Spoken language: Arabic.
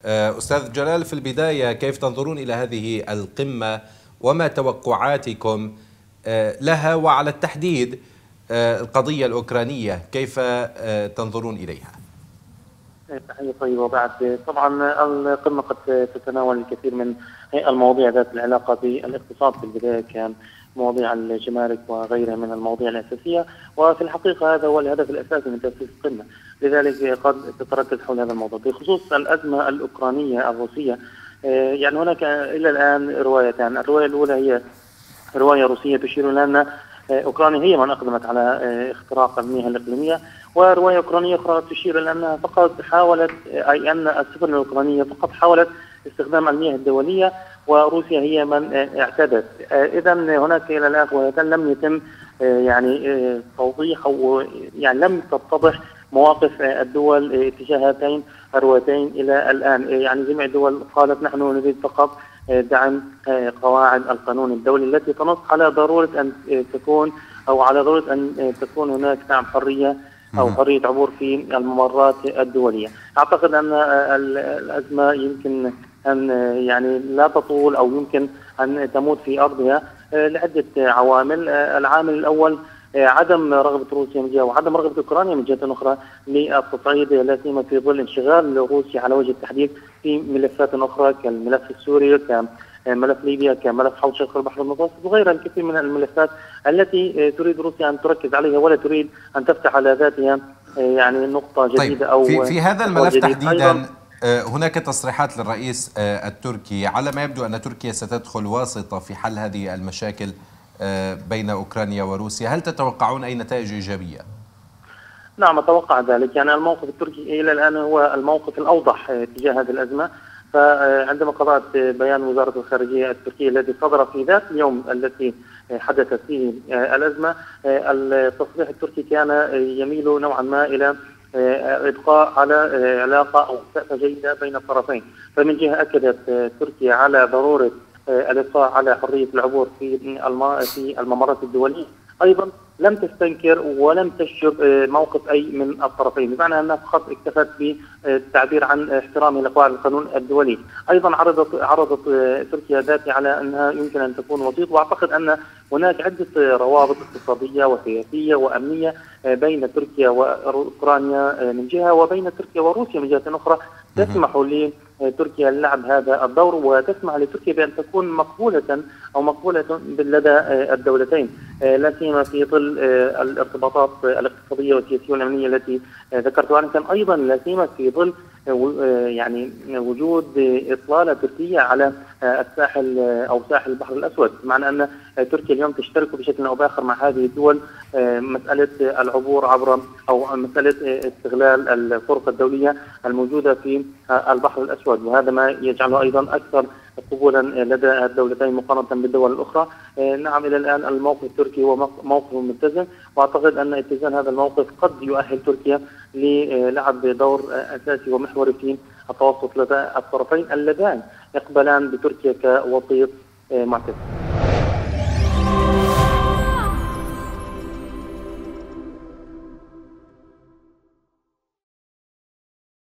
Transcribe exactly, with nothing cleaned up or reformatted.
أستاذ جلال، في البداية كيف تنظرون إلى هذه القمة وما توقعاتكم لها، وعلى التحديد القضية الأوكرانية كيف تنظرون إليها؟ تحية طيبة. وبعد طبعا القمة قد تتناول الكثير من المواضيع ذات العلاقة بالاقتصاد في البداية، كان مواضيع الجمارك وغيرها من المواضيع الأساسية، وفي الحقيقة هذا هو الهدف الأساسي من تأسيس القمة، لذلك قد تتركز حول هذا الموضوع. بخصوص الأزمة الأوكرانية الروسية، يعني هناك إلى الآن روايتان. الرواية الأولى هي رواية روسية تشير إلى أن أوكرانيا هي من أقدمت على اختراق المياه الإقليمية، ورواية أوكرانية أخرى تشير إلى أنها فقط حاولت، أي أن السفن الأوكرانية فقط حاولت استخدام المياه الدولية، وروسيا هي من اعتدت. إذا هناك إلى الآن روايتان لم يتم يعني توضيح، أو يعني لم تتضح مواقف الدول تجاه هاتين الروايتين إلى الآن. يعني جميع الدول قالت نحن نريد فقط دعم قواعد القانون الدولي التي تنص على ضرورة أن تكون أو على ضرورة أن تكون هناك نعم حرية أو حرية عبور في الممرات الدولية. أعتقد أن الأزمة يمكن أن يعني لا تطول أو يمكن أن تموت في أرضها لعدة عوامل. العامل الأول عدم رغبة روسيا من جهة، وعدم رغبة أوكرانيا من جهة أخرى للتصعيد، لا سيما في ظل انشغال روسيا على وجه التحديد في ملفات أخرى كالملف السوري، كملف ليبيا، كملف حوض شرق البحر المتوسط، وغيرها الكثير من الملفات التي تريد روسيا أن تركز عليها، ولا تريد أن تفتح على ذاتها يعني نقطة جديدة. طيب، أو في, في هذا الملف تحديدا هناك تصريحات للرئيس التركي على ما يبدو أن تركيا ستدخل واسطة في حل هذه المشاكل بين أوكرانيا وروسيا. هل تتوقعون أي نتائج إيجابية؟ نعم، أتوقع ذلك. يعني الموقف التركي إلى الآن هو الموقف الأوضح تجاه هذه الأزمة. فعندما قرأت بيان وزارة الخارجية التركية الذي صدر في ذات اليوم التي حدثت فيه الأزمة، التصريح التركي كان يميل نوعا ما إلى إبقاء على علاقة أو وثيقة جيدة بين الطرفين. فمن جهة أكدت تركيا على ضرورة الإبقاء على حرية العبور في في الممرات الدولية، أيضا لم تستنكر ولم تشجب موقف أي من الطرفين، بمعنى أنها فقط اكتفت بالتعبير عن احترامها لقواعد القانون الدولي. أيضا عرضت عرضت تركيا ذاتها على أنها يمكن أن تكون وسيط، وأعتقد أن هناك عدة روابط اقتصادية وسياسية وأمنية بين تركيا وأوكرانيا من جهة، وبين تركيا وروسيا من جهة أخرى، تسمح لتركيا لعب هذا الدور، وتسمح لتركيا بأن تكون مقبولة أو مقبولة لدى الدولتين، لا سيما في ظل الارتباطات الاقتصادية والسياسية والأمنية التي ذكرتها أنت، أيضا لا سيما في ظل يعني وجود إطلالة تركية على الساحل أو ساحل البحر الأسود، بمعنى أن تركيا اليوم تشترك بشكل أو بآخر مع هذه الدول مسألة العبور عبر أو مسألة استغلال الطرق الدولية الموجودة في البحر الأسود، وهذا ما يجعله أيضا أكثر قبولا لدى الدولتين مقارنة بالدول الأخرى. نعم، إلى الآن الموقف التركي هو موقف متزن، وأعتقد أن اتزان هذا الموقف قد يؤهل تركيا للعب دور أساسي ومحوري في التوسط لدى الطرفين اللذان يقبلان بتركيا كوسيط معتدل.